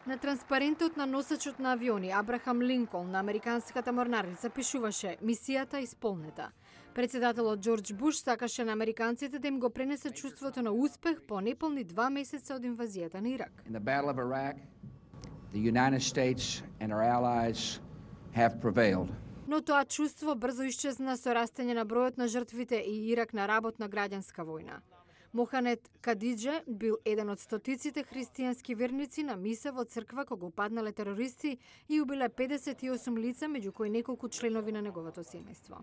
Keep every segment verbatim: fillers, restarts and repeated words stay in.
На транспарентот на носачот на авиони Абрахам Линколн на американската морнарица пишуваше «Мисијата исполнета». Председателот Џорџ Буш сакаше на американците да им го пренесе чувството на успех по неполни два месеца од инвазијата на Ирак. In the Battle of Iraq, the United States and our allies have prevailed. Но тоа чувство брзо исчезна со растење на бројот на жртвите и Ирак на работна граѓанска војна. Моханет Кадидже бил еден од стотиците христијански верници на миса во црква кога упаднале терористи и убиле педесет и осум лица, меѓу кои неколку членови на неговото семејство.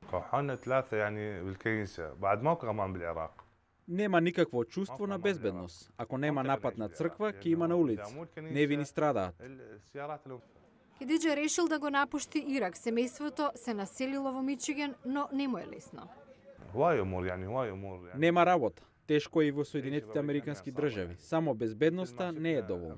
Нема никакво чувство на безбедност. Ако нема напад на црква, ќе има на улици. Невини страдаат. Кадидже решил да го напушти Ирак. Семејството се населило во Мичиген, но не му е лесно. Нема работа. Тешко е и во Соединетите Американски држави. Само безбедноста не е доволно.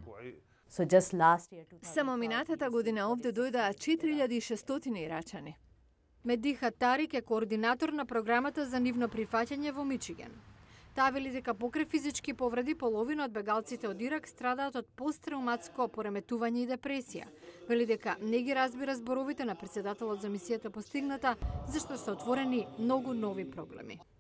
Само минатата година овде дојдаа четири илјади и шестстотини ирачани. Медиха Тарик е координатор на програмата за нивно прифаќање во Мичиген. Таа вели дека покрај физички повреди половина од бегалците од Ирак страдаат од посттрауматско пореметување и депресија. Вели дека не ги разбира зборовите на председателот за мисијата постигната, зашто се отворени многу нови проблеми.